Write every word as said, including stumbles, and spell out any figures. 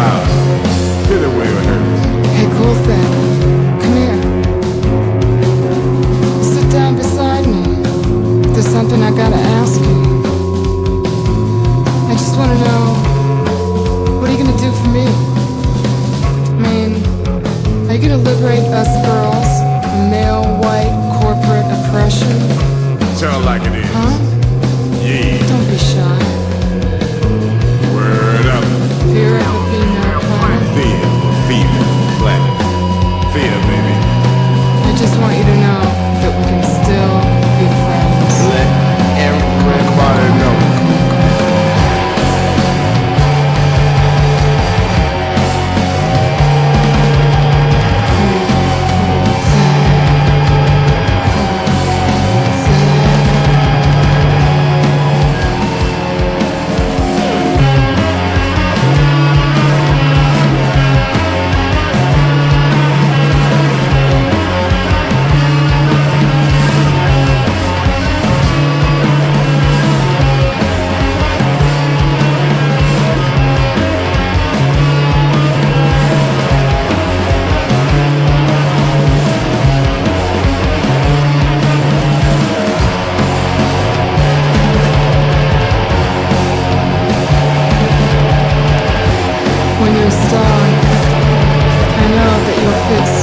house. Feel it where it hurts. Hey, cool thing. Come here. Sit down beside me. There's something I gotta ask you. I just wanna know, what are you gonna do for me? I mean, are you gonna liberate us girls from male, white, corporate oppression? Tell it like it is. Huh? Yeah. Don't be shy. Word up. Fear of the female kind. Fear, female, black. Fear, baby. I just want you to know that we can still be friends. Let everybody know. When you're a star, I know that you'll fix